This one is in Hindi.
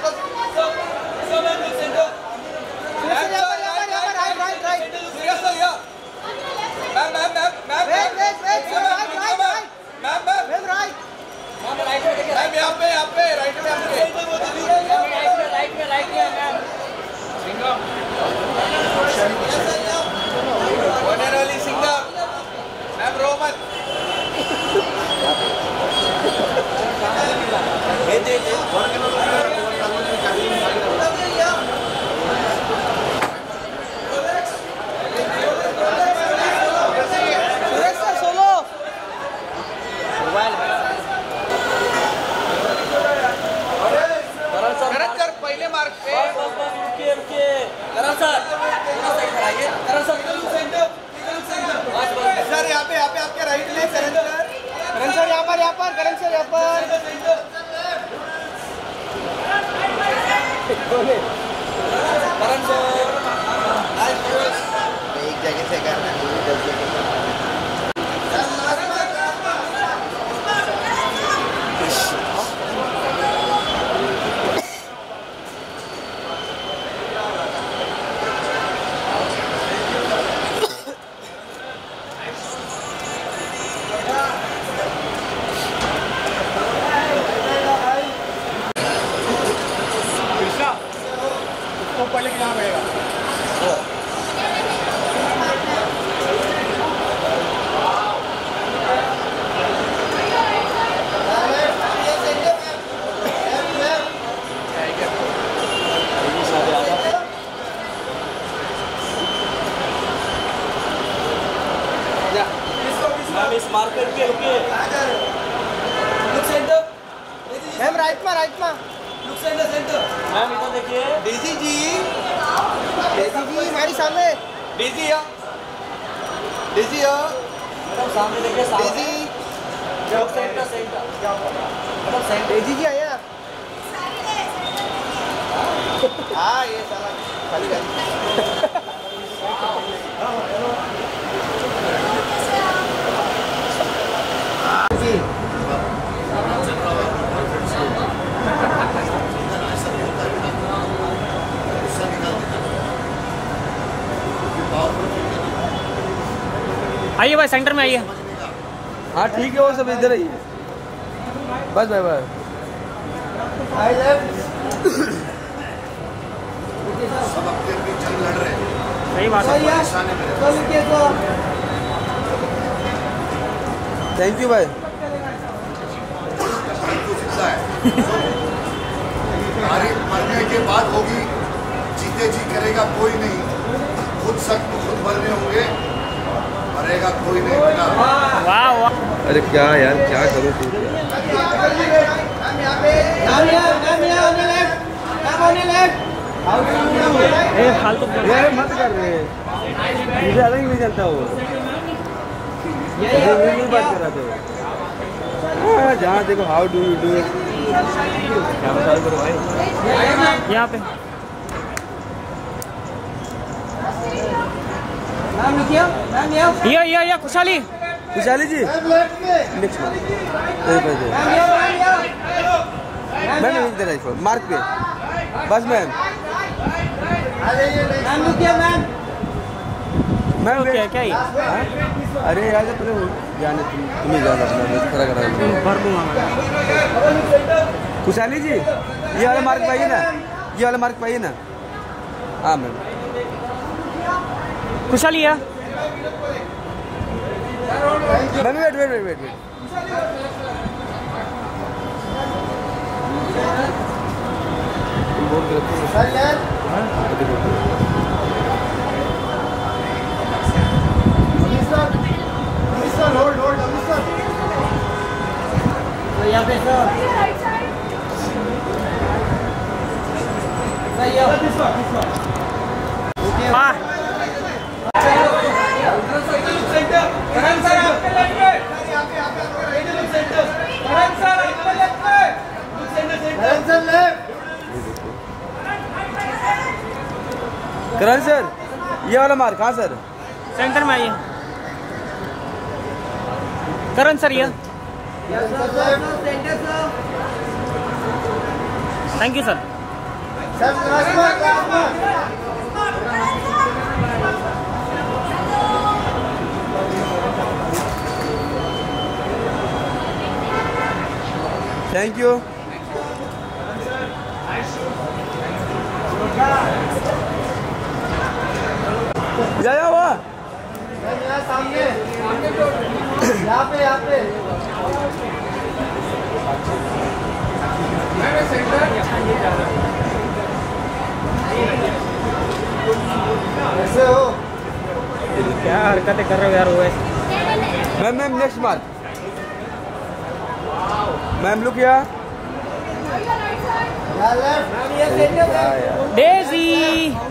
आइए भाई सेंटर में आइए। हाँ ठीक है, वो सब इधर आइए बस। भाई भाई सब अपने अपनी जंग लड़ रहे हैं। सही बात है। थैंक यू भाई। मरने के बाद होगी, जीते जी करेगा कोई नहीं। खुद सख्त खुद मरने होंगे, मरेगा कोई नहीं बेटा। वाह वाह। अरे क्या यार, क्या करूँ तू? फालतू मत कर रहे, मुझे अलग नहीं चलता वो। बात कर रहा था जहाँ देखो how do you do it. क्या बता करो भाई यहाँ पे। या खुशहाली जी नेक्स्ट मैम इधर आई मार्क पे बस। मैम क्या ही? अरे यार पहले जाने तुम्हें जाना अपना खड़ा करा भर दूंगा। खुशहाली जी ये वाला मार्क पाइए ना, ये वाला मार्क पाइए ना। हाँ मैम खुशहाली है। Ma'am wait wait wait wait wait. यहाँ पे करण सर ये वाला मार्क। हाँ सर सेंटर में आइए। करण सर ये। Thank you sir. Thank you. जाया हुआ सामने यहाँ पे ऐसे हो क्या हरकतें कर रहे हो यार वो ऐसे? मैम नेक्स्ट बात मैम लुक या लेफ्ट डेजी